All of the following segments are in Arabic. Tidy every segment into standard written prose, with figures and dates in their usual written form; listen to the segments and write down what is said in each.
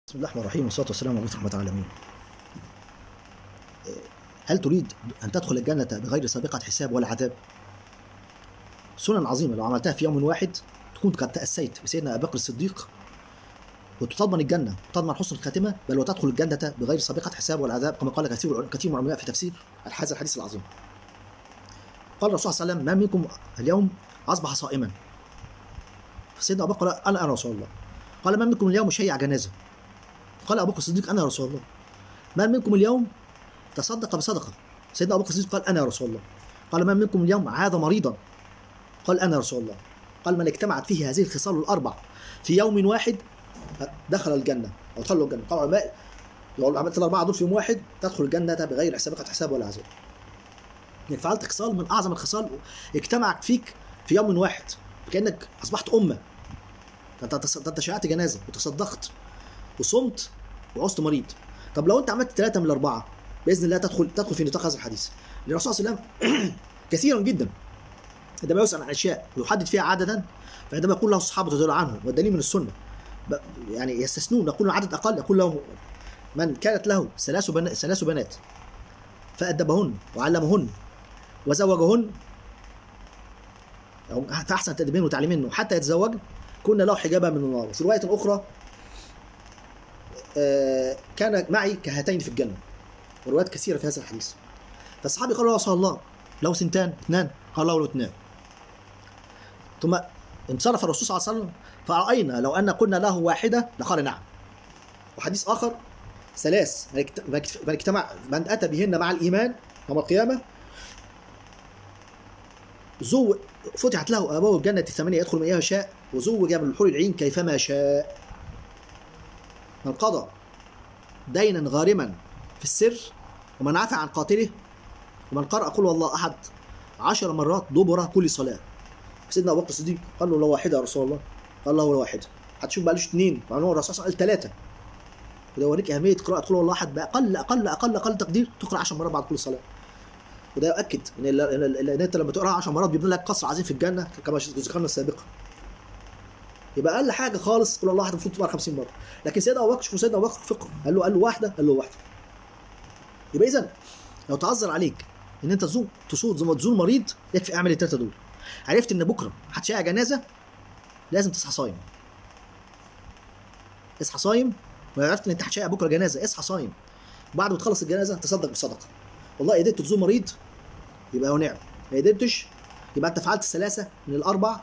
بسم الله الرحمن الرحيم والصلاة والسلام على رحمة العالمين. هل تريد أن تدخل الجنة بغير سابقة حساب ولا عذاب؟ سنن عظيمة لو عملتها في يوم واحد تكون قد تأسيت بسيدنا أبي بكر الصديق وتضمن الجنة وتضمن حسن الخاتمة، بل وتدخل الجنة بغير سابقة حساب ولا عذاب، كما قال كثير من العلماء في تفسير هذا الحديث العظيم. قال الرسول صلى الله عليه وسلم: ما منكم اليوم أصبح صائما. فسيدنا أبو بكر قال: أنا رسول الله. قال: ما منكم اليوم شيع جنازة. قال أبو بكر الصديق: أنا رسول الله. ما منكم اليوم تصدق بصدقة. سيدنا أبو بكر الصديق قال: أنا رسول الله. قال: ما منكم اليوم عاد مريضا. قال: أنا رسول الله. قال: من اجتمعت فيه هذه الخصال الأربع في يوم واحد دخل الجنة أو دخلوا الجنة. قال العلماء: لو عملت الأربعة دول في يوم واحد تدخل الجنة بغير سابقة حساب ولا عذاب. يعني فعلت خصال من أعظم الخصال اجتمعت فيك في يوم واحد، كأنك أصبحت أمة. أنت شيعت جنازة وتصدقت وصمت وعصت مريض. طب لو انت عملت 3 من الأربعة باذن الله تدخل في نطاق هذا الحديث. الرسول صلى الله عليه وسلم كثيرا جدا عندما يسأل عن اشياء ويحدد فيها عددا، فعندما يقول له الصحابه رضي الله عنهم والدليل من السنه يعني يستثنون، يقولون عدد اقل، يقول له: من كانت له ثلاث بنات فأدبهن وعلمهن وزوجهن فأحسن تأديبهن وتعليمهن حتى يتزوج كنا له حجابا من النار. وفي روايه اخرى: كان معي كهاتين في الجنة. وروايات كثيرة في هذا الحديث. فالصحابي قالوا: يا رسول الله لو سنتان اثنان؟ قال: له اثنان. ثم انصرف الرسول صلى الله عليه وسلم فرأينا لو أن قلنا له واحدة لقال نعم. وحديث آخر: ثلاث من أتى بهن مع الإيمان يوم القيامة فتحت له أبواب الجنة 8 يدخل من أيها شاء وزوج من الحور العين كيفما شاء. من قضى دينا غارما في السر، ومن عفى عن قاتله، ومن قرأ قل والله أحد 10 مرات دبر كل صلاة. سيدنا أبو بكر الصديق قال له: لو واحدة يا رسول الله. قال له: لو واحدة. هتشوف بقى ليش 2 مع انه الرسول قال 3. وده يوريك أهمية قراءة قل والله أحد بأقل تقدير تقرأ 10 مرات بعد كل صلاة. وده يؤكد إن أنت لما تقرأها 10 مرات بيبني لك قصر عظيم في الجنة كما ذكرنا السابقة. يبقى اقل حاجه خالص قول الله احد المفروض تبقى 50 مره. لكن سيدنا ابو بكر، شوف سيدنا ابو بكر فقه، قال له واحده، قال له واحده. يبقى اذا لو تعذر عليك ان انت تصوم زي ما تزور مريض، يكفي اعمل ال3 دول. عرفت ان بكره هتشيع جنازه، لازم تصحى صايم. اصحى صايم. وعرفت ان انت هتشيع بكره جنازه، اصحى صايم. بعد ما تخلص الجنازه تصدق بصدقه. والله قدرت تزور مريض يبقى هو نعم، ما قدرتش يبقى انت فعلت الثلاثه من الاربع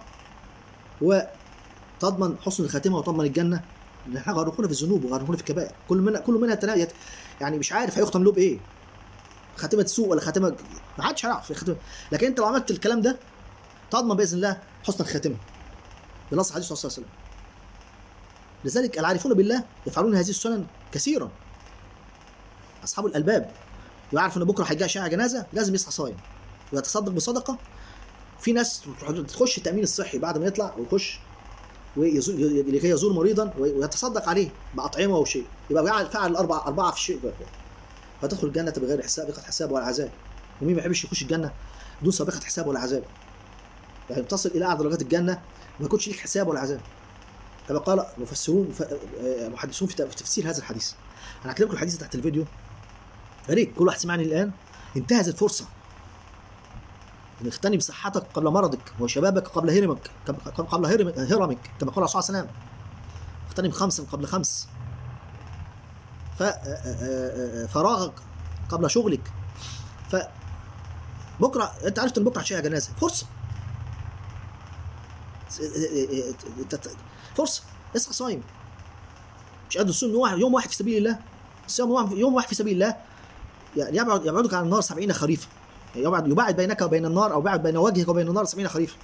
تضمن حسن الخاتمه وتضمن الجنه. لان احنا غرقونا في الذنوب وغرقونا في الكبائر، كل منها تنايت، يعني مش عارف هيختم له بايه، خاتمه سوء ولا خاتمه، ما حدش هيعرف خاتمه. لكن انت لو عملت الكلام ده تضمن باذن الله حسن الخاتمه بنص حديث الرسول صلى الله عليه وسلم. لذلك العارفون بالله يفعلون هذه السنن كثيرا. اصحاب الالباب يعرف ان بكره هيجي شائع جنازه، لازم يصحى صايم ويتصدق بصدقه. في ناس تخش التامين الصحي بعد ما يطلع ويخش لكي يزور مريضا ويتصدق عليه بأطعمة أو شيء، يبقى فعل الأربعة في الشيء، فتدخل الجنة بغير سابقة حساب ولا عذاب. ومين ما يحبش يخش الجنة بدون سابقة حساب ولا عذاب؟ يعني تصل إلى أعلى درجات الجنة ما يكونش ليك حساب ولا عذاب، كما قال محدثون في تفسير هذا الحديث. أنا هكتب لكم الحديث تحت الفيديو، يا ريت كل واحد سمعني الآن انتهز الفرصة. اغتنم صحتك قبل مرضك وشبابك قبل هرمك كما قال الرسول صلى الله عليه وسلم. اغتنم 5 قبل 5، فراغك قبل شغلك. فبكره انت عرفت ان بكره هتشيع جنازه، فرصه اصحى صايم. مش قادر تصوم يوم واحد في سبيل الله. الصيام يوم واحد في سبيل الله يعني يبعدك عن النار 70 خريفا. يبعد بينك وبين النار، او يبعد بين وجهك وبين النار 70 خريفا.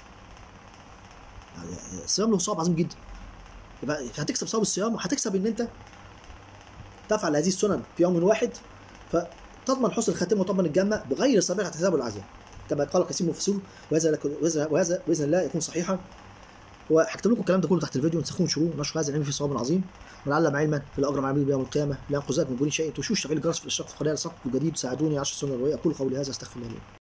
يعني الصيام له صواب عظيم جدا. يبقى هتكسب صواب الصيام، وهتكسب ان انت تفعل هذه السنن في يوم واحد، فتضمن حسن الخاتمه وتضمن الجنه بغير سابقه حساب والعذاب، كما قال كثير من المفسرين. وهذا باذن الله يكون صحيحا. وهكتب لكم الكلام ده كله تحت الفيديو، انسخون شروه نشر هذا العلم في صواب عظيم، ونعلم علما في الاجر مع يوم القيامه لا ينقذك من دون شيء. تشوش تفعيل الجرس في الاشتراك في قناه الصف الجديد، ساعدوني 10 سنين. اقول قولي هذا استغفر الله لي.